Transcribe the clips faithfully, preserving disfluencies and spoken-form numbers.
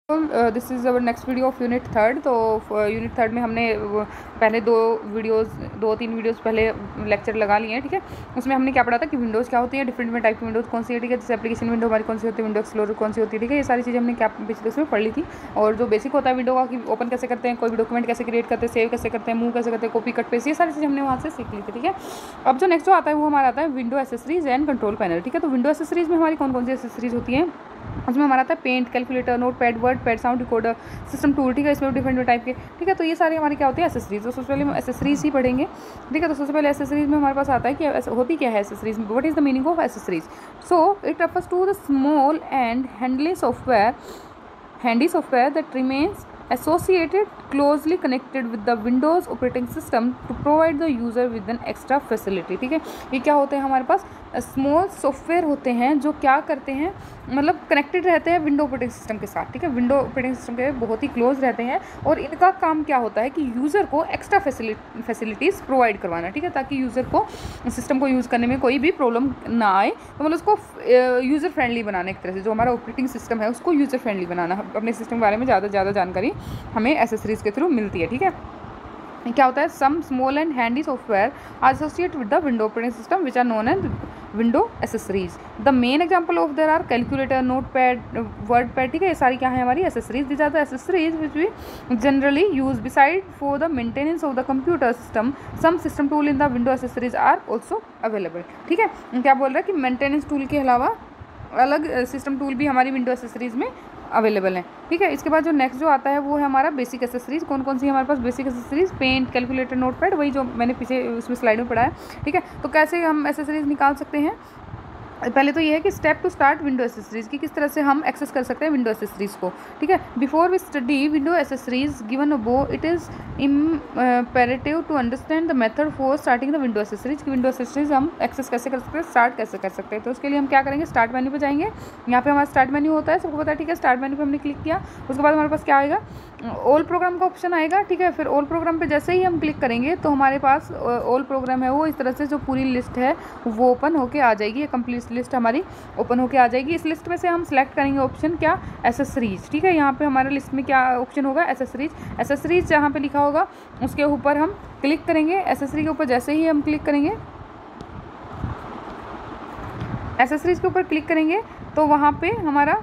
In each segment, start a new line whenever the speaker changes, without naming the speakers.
This is our next video of unit third. तो unit third में हमने पहले दो वीडियोस दो तीन वीडियोस पहले लेक्चर लगा लिए हैं, ठीक है। उसमें हमने क्या पढ़ा था कि विंडोज़ क्या होती है, डिफरेंट में टाइप की विंडोज़ कौन सी है, ठीक है। जैसे एप्लीकेशन विंडो हमारी कौन सी होती है, विंडो एक्सप्लोरर कौन सी होती है, ठीक है। ये सारी चीज़ें हमने क्या पिछले उसमें पढ़ ली थी। और जो बेसिक होता है विंडो का कि ओपन कैसे करते हैं, कोई भी डॉक्यूमेंट कैसे क्रिएट करते हैं, सेव कैसे करते हैं, मूव कैसे करते हैं, कॉपी कट पेस्ट, ये सारी चीज़ें हमने वहाँ से सीख ली थी, ठीक है। अब जो नेक्स्ट जो आता है वो हमारा आता है window accessories and control panel, ठीक है। तो विंडो एसेसरीज में हमारी कौन कौन सी एसेसरीज होती हैं, उसमें हमारा आता है paint, calculator, Notepad, WordPad, sound recorder, system tool, ठीक है। इसमें डिफरेंट टाइप के, ठीक है। तो ये सारे हमारे क्या होते हैं, एसेसरीज। तो सबसे पहले हम एसेसरीज ही पढ़ेंगे, ठीक है। तो सबसे पहले एसेसरीज में हमारे पास आता है कि होती क्या है accessories, what is the meaning of accessories. So it refers to the small and handy software handy software that remains associated closely connected with the Windows operating system to provide the user with an extra facility, ठीक है। ये क्या होते हैं, हमारे पास small software होते हैं जो क्या करते हैं, मतलब कनेक्टेड रहते हैं विंडो ऑपरेटिंग सिस्टम के साथ, ठीक है। विंडो ऑपरेटिंग सिस्टम के बहुत ही क्लोज रहते हैं और इनका काम क्या होता है कि यूज़र को एक्स्ट्रा फैसिलिटीज़ प्रोवाइड करवाना, ठीक है, ताकि यूज़र को सिस्टम को यूज़ करने में कोई भी प्रॉब्लम ना आए। तो मतलब उसको यूज़र फ्रेंडली बनाने एक तरह से, जो हमारा ऑपरेटिंग सिस्टम है उसको यूज़र फ्रेंडली बनाना। अपने सिस्टम के बारे में ज़्यादा से ज़्यादा जानकारी हमें एसेसरीज के थ्रू मिलती है, ठीक है। क्या होता है, some small and handy software are associate with the window operating system which are known as window accessories. The main example of there are calculator, Notepad, WordPad, ठीक है। ये सारी क्या है हमारी एसेसरीज। These are the accessories which we generally use beside for the maintenance of the computer system. Some system tool in the window accessories are also available, ठीक है। क्या बोल रहा है कि मेंटेनेंस टूल के अलावा अलग सिस्टम टूल भी हमारी विंडो एसेसरीज में अवेलेबल है, ठीक है। इसके बाद जो नेक्स्ट जो आता है वो है हमारा बेसिक एसेसरीज। कौन कौन सी हमारे पास basic accessories, paint, calculator, Notepad, वही जो मैंने पीछे उसमें स्लाइड में पढ़ा है, ठीक है। तो कैसे हम एसेसरीज निकाल सकते हैं, पहले तो ये है कि step to start window accessories की किस तरह से हम एक्सेस कर सकते हैं विंडो एसेसरीज को, ठीक है। Before we study window accessories given above, it is imperative to understand the method for starting the window accessories की विंडो एसेसरीज हम एक्सेस कैसे कर सकते हैं, स्टार्ट कैसे कर सकते हैं। तो उसके लिए हम क्या करेंगे, स्टार्ट मेन्यू पे जाएंगे। यहाँ पे हमारा स्टार्ट मेन्यू होता है, सबको पता है, ठीक है। स्टार्ट मेन्यू पे हमने क्लिक किया, उसके बाद हमारे पास क्या आएगा, ऑल प्रोग्राम का ऑप्शन आएगा, ठीक है। फिर ऑल प्रोग्राम पे जैसे ही हम क्लिक करेंगे तो हमारे पास ऑल प्रोग्राम है वो इस तरह से जो पूरी लिस्ट है वो ओपन होके आ जाएगी। ये कंप्लीट लिस्ट हमारी ओपन होके आ जाएगी। इस लिस्ट में से हम सेलेक्ट करेंगे ऑप्शन क्या, एसेसरीज, ठीक है। यहाँ पे हमारे लिस्ट में क्या ऑप्शन होगा, एसेसरीज। एसेसरीज जहाँ पे लिखा होगा उसके ऊपर हम क्लिक करेंगे। एसेसरी के ऊपर जैसे ही हम क्लिक करेंगे, एसेसरीज के ऊपर क्लिक करेंगे तो वहाँ पे हमारा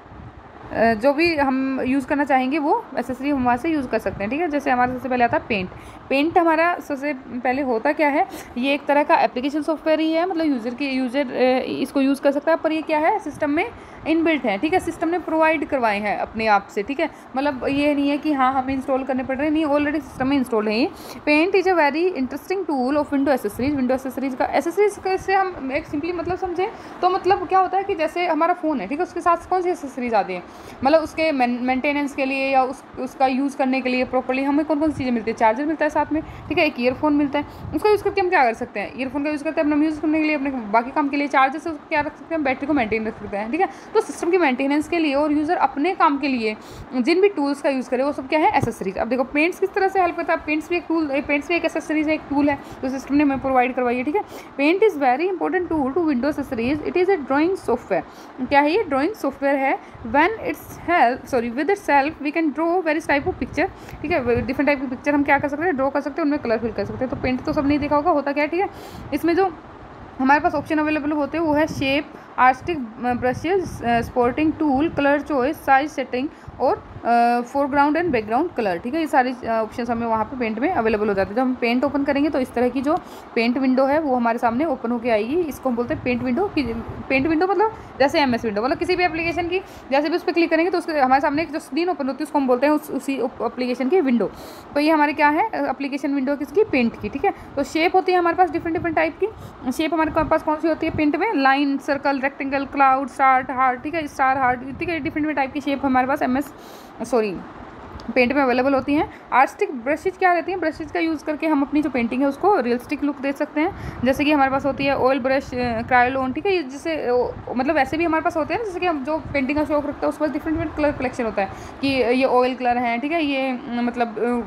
जो भी हम यूज़ करना चाहेंगे वो एसेसरी हम वहाँ से यूज़ कर सकते हैं, ठीक है। जैसे हमारा सबसे पहले आता है पेंट। पेंट हमारा सबसे पहले होता क्या है, ये एक तरह का एप्लीकेशन सॉफ्टवेयर ही है, मतलब यूज़र की यूज़र इसको यूज़ कर सकता है, पर ये क्या है, सिस्टम में इनबिल्ट है, ठीक है। सिस्टम ने प्रोवाइड करवाए हैं अपने आप से, ठीक है। मतलब ये नहीं है कि हाँ हमें इंस्टॉल करने पड़ रहे हैं, नहीं, ऑलरेडी सिस्टम में इंस्टॉल है ये। Paint is a very interesting tool of window accessories. Window accessories का एसेसरीज से हम एक सिंपली मतलब समझें तो मतलब क्या होता है कि जैसे हमारा फ़ोन है, ठीक है, उसके साथ कौन सी एसेसरीज आती है, मतलब उसके मेंटेनेंस के लिए या उस उसका यूज़ करने के लिए प्रॉपर्ली हमें कौन कौन सी चीज़ें मिलती है, चार्जर मिलता है साथ में, ठीक है। एक ईयरफोन मिलता है, उसका यूज़ करके हम क्या कर सकते हैं, ईयरफोन का यूज़ करते हैं अपना म्यूज़िक सुनने के लिए, अपने बाकी काम के लिए। चार्जर से क्या रख सकते हैं, बैटरी को मेंटेन रख सकते हैं, ठीक है। तो सिस्टम की मेंटेनेंस के लिए और यूज़र अपने काम के लिए जिन भी टूल्स का यूज़ करे वो सब क्या है, एसेसरीज। अब देखो पेंट्स किस तरह से हेल्प करता है, पेंट्स भी एक टूल, पेंट्स भी एक एसेसरीज है, एक टूल है जो सिस्टम ने हमें प्रोवाइड करवाई है, ठीक है। Paint is very important tool to window accessories. It is a drawing software. क्या है ये, ड्राइंग सॉफ्टवेयर है। When its help sorry with its help we can draw various type of picture, ठीक है। डिफरेंट टाइप की picture हम क्या कर सकते हैं, ड्रॉ कर सकते हैं, उनमें कलर फिल कर सकते हैं। तो पेंट तो सब नहीं देखा होगा, होता क्या है, ठीक है। इसमें जो हमारे पास ऑप्शन अवेलेबल होते हैं वो है shape, artistic brushes, sporting tool, colour choice, size setting और फोरग्राउंड एंड बैकग्राउंड कलर, ठीक है। ये सारी ऑप्शन हमें वहाँ पे पेंट में अवेलेबल हो जाते हैं। जब हम पेंट ओपन करेंगे तो इस तरह की जो पेंट विंडो है वो हमारे सामने ओपन होकर आएगी। इसको हम बोलते हैं पेंट विंडो की। पेंट विंडो मतलब जैसे एम एस विंडो, मतलब किसी भी एप्लीकेशन की जैसे भी उस पर क्लिक करेंगे तो उसके हमारे सामने एक जो स्क्रीन ओपन होती है उसको हम बोलते हैं उस उसी एप्लीकेशन की विंडो। तो ये हमारे क्या है, एप्लीकेशन विंडो किसकी, पेंट की, ठीक है। तो शेप होती है हमारे पास डिफरेंट डिफरेंट टाइप की। शेप हमारे पास कौन सी होती है पेंट में, line, circle, rectangle, cloud, star, heart, ठीक है, स्टार, हार्ट, ठीक है। डिफरेंट टाइप की शेप हमारे पास एम एस सॉरी पेंट में अवेलेबल होती हैं। आर्टिस्टिक ब्रशेज क्या रहती हैं, ब्रशेज का यूज़ करके हम अपनी जो पेंटिंग है उसको रियलिस्टिक लुक दे सकते हैं। जैसे कि हमारे पास होती है ऑयल ब्रश, क्रायोलोन, ठीक है। जिससे मतलब ऐसे भी हमारे पास होते हैं जैसे कि हम जो पेंटिंग का शौक रखते हैं उस पर डिफरेंट डिफरेंट कलर कलेक्शन होता है कि ये ऑयल कलर हैं, ठीक है, ये मतलब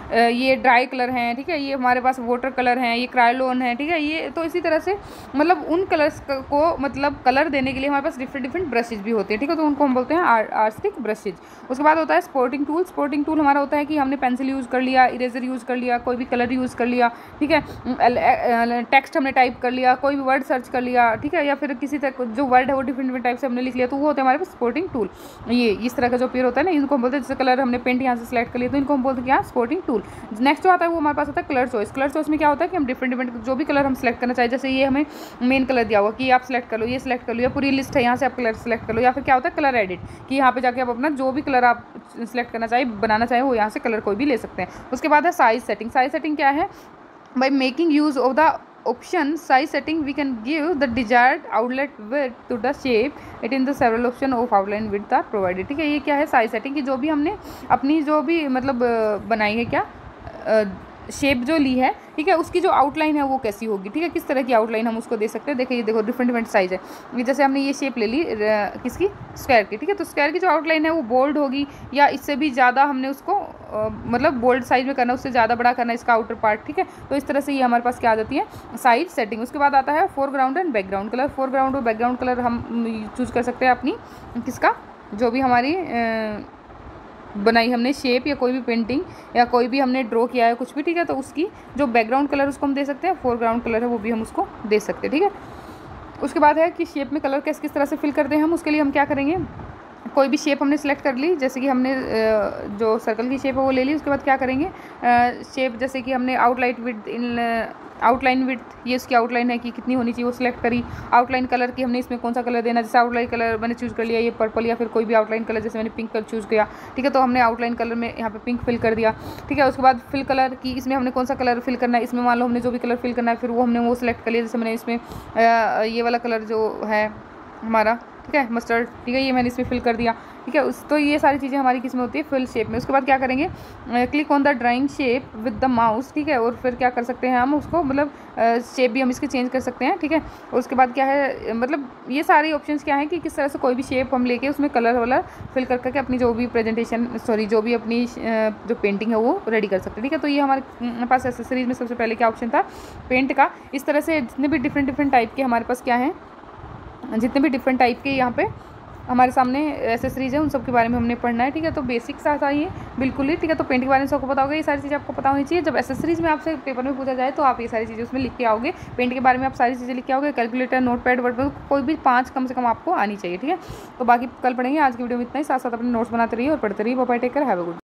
ये ड्राई कलर हैं, ठीक है, ये हमारे पास वाटर कलर हैं, ये क्रायोलोन है, ठीक है, ये तो इसी तरह से मतलब उन कलर्स को मतलब कलर देने के लिए हमारे पास डिफरेंट डिफरेंट ब्रशेज भी होते हैं, ठीक है, तो उनको हम बोलते हैं आर्टिस्टिक ब्रशेज। उसके बाद होता है स्पोर्टिंग टूल। स्पोर्टिंग टूल हमारा होता है कि हमने पेंसिल यूज़ कर लिया, इरेजर यूज़ कर लिया, कोई भी कलर यूज़ कर लिया, ठीक है, टेक्स्ट हमने टाइप कर लिया, कोई भी वर्ड सर्च कर लिया, ठीक है, या फिर किसी तक जो वर्ड है वो डिफरेंट डिफरेंट टाइप से हमने लिख लिया, तो वो होता है हमारे पास स्पोर्टिंग टूल। ये इस तरह का जो पेयर होता है ना, इनको हम बोलते हैं, जैसे कलर हमने पेंट यहाँ से सेलेक्ट कर लिया तो इनको हम बोलते हैं क्या, स्पोर्टिंग टूल। नेक्स्ट जो आता है वो हमारे पास होता है कलर चॉइस। कलर चॉइस में क्या होता है कि हम डिफरेंट डिफरेंट जो भी कलर हम सेलेक्ट करना चाहिए, जैसे ये हमें मेन कलर दिया हुआ कि आप सेलेक्ट कर लो, ये सेलेक्ट कर लो, या पूरी लिस्ट है यहाँ से आप कलर सेलेक्ट कर लो, या फिर क्या होता है कलर एडिट कि यहाँ पे जाके आप अपना जो भी कलर आप सेलेक्ट करना चाहिए, बनाना चाहे, वो यहाँ से कलर कोई भी ले सकते हैं। उसके बाद है साइज सेटिंग। साइज सेटिंग क्या है, by making use of the option size setting we can give the desired outlet width to the shape it in the several option of outline width are provided, ठीक है। ये क्या है, size setting की जो भी हमने अपनी जो भी मतलब बनाई है क्या शेप जो ली है, ठीक है, उसकी जो आउटलाइन है वो कैसी होगी, ठीक है, किस तरह की आउटलाइन हम उसको दे सकते हैं। देखिए ये देखो डिफरेंट डिफरेंट साइज है, ये जैसे हमने ये शेप ले ली किसकी, स्क्वायर की, ठीक है, तो स्क्वायर की जो आउटलाइन है वो बोल्ड होगी या इससे भी ज़्यादा हमने उसको आ, मतलब बोल्ड साइज में करना, उससे ज़्यादा बड़ा करना इसका आउटर पार्ट, ठीक है, तो इस तरह से ये हमारे पास क्या आ जाती है साइज सेटिंग। उसके बाद आता है foreground and background colour. Foreground और बैकग्राउंड कलर हम चूज़ कर सकते हैं अपनी किसका, जो भी हमारी आ, बनाई हमने शेप या कोई भी पेंटिंग या कोई भी हमने ड्रॉ किया है कुछ भी, ठीक है, तो उसकी जो बैकग्राउंड कलर उसको हम दे सकते हैं, फोरग्राउंड कलर है वो भी हम उसको दे सकते हैं, ठीक है। उसके बाद है कि शेप में कलर किस किस तरह से फिल करते हैं हम, उसके लिए हम क्या करेंगे, कोई भी शेप हमने सेलेक्ट कर ली, जैसे कि हमने जो सर्कल की शेप है वो ले ली, उसके बाद क्या करेंगे शेप, जैसे कि हमने outline width in outline width ये उसकी आउटलाइन है कि कितनी होनी चाहिए वो सिलेक्ट करी। आउटलाइन कलर की हमने इसमें कौन सा कलर देना, जैसे आउटलाइन कलर मैंने चूज़ कर लिया ये पर्पल, या फिर कोई भी आउटलाइन कलर जैसे मैंने पिंक कलर चूज़ किया, ठीक है, तो हमने आउटलाइन कलर में यहाँ पे पिंक फिल कर दिया, ठीक है। उसके बाद फिल कलर की इसमें हमने कौन सा कलर फिल करना है, इसमें मान लो हमने जो भी कलर फिल करना है फिर वो हमने वो सिलेक्ट कर लिया, जैसे मैंने इसमें ये वाला कलर जो है हमारा, ठीक है, मस्टर्ड, ठीक है, ये मैंने इसमें फिल कर दिया, ठीक है। उस तो ये सारी चीज़ें हमारी किस में होती है, फिल शेप में। उसके बाद क्या करेंगे, click on the drawing shape with the mouse, ठीक है, और फिर क्या कर सकते हैं हम उसको मतलब शेप भी हम इसके चेंज कर सकते हैं, ठीक है। और उसके बाद क्या है मतलब ये सारी ऑप्शंस क्या हैं कि किस तरह से कोई भी शेप हम लेके उसमें कलर वाला फिल कर करके अपनी जो भी प्रेजेंटेशन सॉरी जो भी अपनी जो पेंटिंग है वो रेडी कर सकते हैं, ठीक है। तो ये हमारे पास एक्सेसरीज में सबसे पहले क्या ऑप्शन था, पेंट का। इस तरह से जितने भी डिफरेंट डिफरेंट टाइप के हमारे पास क्या हैं, जितने भी डिफरेंट टाइप के यहाँ पे हमारे सामने एसेसरीज है उन सब के बारे में हमने पढ़ना है, ठीक है। तो बेसिक सा था ये बिल्कुल ही, ठीक है। तो पेंट के बारे में सबको पता होगा, ये सारी चीज़ें आपको पता होनी चाहिए। जब एसेसरीज में आपसे पेपर में पूछा जाए तो आप ये सारी चीज़ें उसमें लिख के आओगे, पेंट के बारे में आप सारी चीज़ें लिख के आओगे, कैलकुलेटर, नोट पैड, वर्ड, कोई भी पाँच कम से कम आपको आनी चाहिए, ठीक है। तो बाकी कल पढ़ेंगे, आज की वीडियो में इतना ही। साथ साथ अपने नोट्स बनाते रहिए और पढ़ते रहिए। Bye bye, take care, have a good.